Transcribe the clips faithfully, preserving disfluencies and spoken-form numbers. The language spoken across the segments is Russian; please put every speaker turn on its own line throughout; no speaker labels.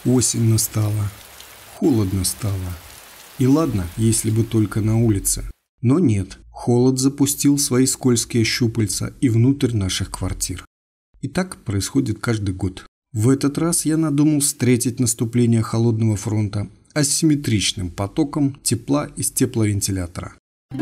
Осень настала, холодно стало. И ладно, если бы только на улице. Но нет, холод запустил свои скользкие щупальца и внутрь наших квартир. И так происходит каждый год. В этот раз я надумал встретить наступление холодного фронта асимметричным потоком тепла из тепловентилятора.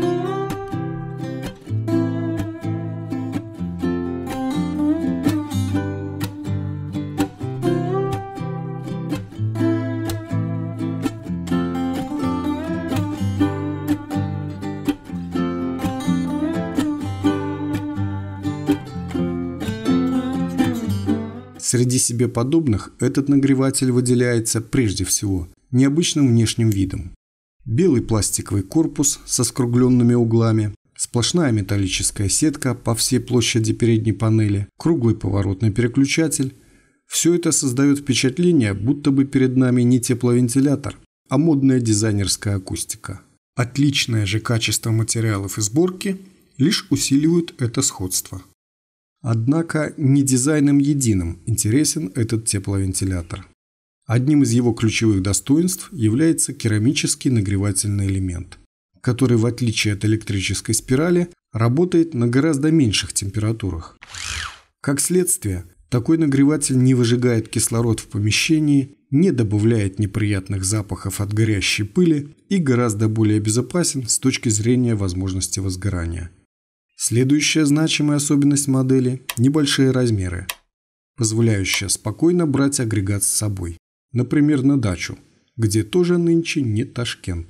Среди себе подобных этот нагреватель выделяется прежде всего необычным внешним видом. Белый пластиковый корпус со скругленными углами, сплошная металлическая сетка по всей площади передней панели, круглый поворотный переключатель. Все это создает впечатление, будто бы перед нами не тепловентилятор, а модная дизайнерская акустика. Отличное же качество материалов и сборки лишь усиливают это сходство. Однако не дизайном единым интересен этот тепловентилятор. Одним из его ключевых достоинств является керамический нагревательный элемент, который, в отличие от электрической спирали, работает на гораздо меньших температурах. Как следствие, такой нагреватель не выжигает кислород в помещении, не добавляет неприятных запахов от горящей пыли и гораздо более безопасен с точки зрения возможности возгорания. Следующая значимая особенность модели – небольшие размеры, позволяющие спокойно брать агрегат с собой, например, на дачу, где тоже нынче не Ташкент.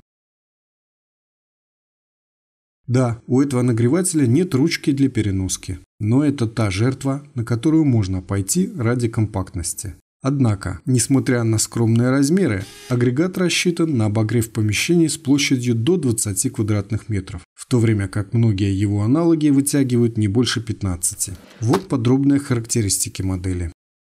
Да, у этого нагревателя нет ручки для переноски, но это та жертва, на которую можно пойти ради компактности. Однако, несмотря на скромные размеры, агрегат рассчитан на обогрев помещений с площадью до двадцати квадратных метров, в то время как многие его аналоги вытягивают не больше пятнадцати. Вот подробные характеристики модели.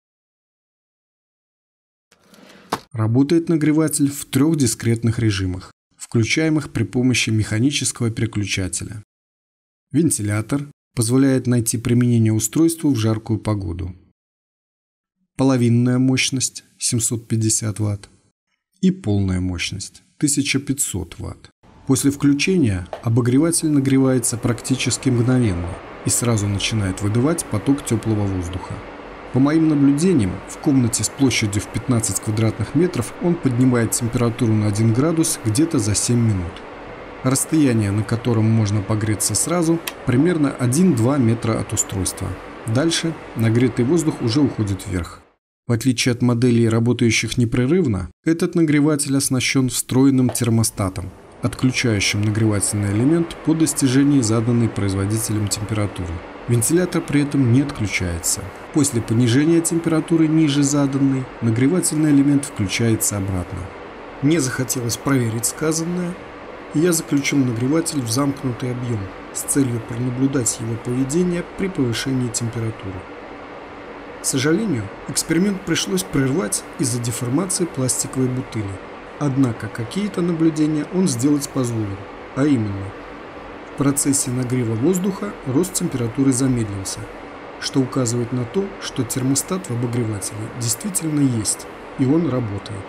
Работает нагреватель в трех дискретных режимах, включаемых при помощи механического переключателя. Вентилятор позволяет найти применение устройству в жаркую погоду. Половинная мощность семьсот пятьдесят ватт и полная мощность тысяча пятьсот ватт. После включения обогреватель нагревается практически мгновенно и сразу начинает выдавать поток теплого воздуха. По моим наблюдениям, в комнате с площадью в пятнадцать квадратных метров он поднимает температуру на один градус где-то за семь минут. Расстояние, на котором можно погреться сразу, примерно один-два метра от устройства. Дальше нагретый воздух уже уходит вверх. В отличие от моделей, работающих непрерывно, этот нагреватель оснащен встроенным термостатом, отключающим нагревательный элемент по достижении заданной производителем температуры. Вентилятор при этом не отключается. После понижения температуры ниже заданной, нагревательный элемент включается обратно. Мне захотелось проверить сказанное, и я заключил нагреватель в замкнутый объем с целью пронаблюдать его поведение при повышении температуры. К сожалению, эксперимент пришлось прервать из-за деформации пластиковой бутыли. Однако какие-то наблюдения он сделать позволил, а именно, в процессе нагрева воздуха рост температуры замедлился, что указывает на то, что термостат в обогревателе действительно есть, и он работает.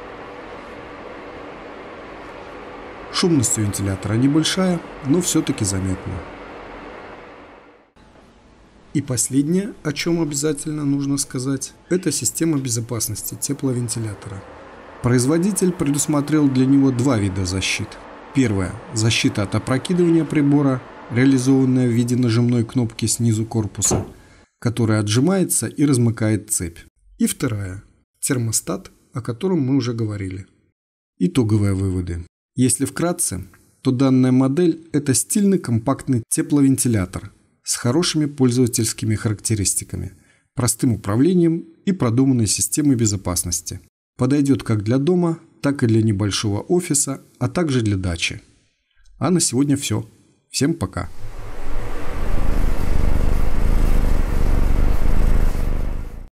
Шумность у вентилятора небольшая, но все-таки заметна. И последнее, о чем обязательно нужно сказать, это система безопасности тепловентилятора. Производитель предусмотрел для него два вида защит. Первая – защита от опрокидывания прибора, реализованная в виде нажимной кнопки снизу корпуса, которая отжимается и размыкает цепь. И вторая – термостат, о котором мы уже говорили. Итоговые выводы. Если вкратце, то данная модель – это стильный компактный тепловентилятор с хорошими пользовательскими характеристиками, простым управлением и продуманной системой безопасности. Подойдет как для дома, так и для небольшого офиса, а также для дачи. А на сегодня все. Всем пока!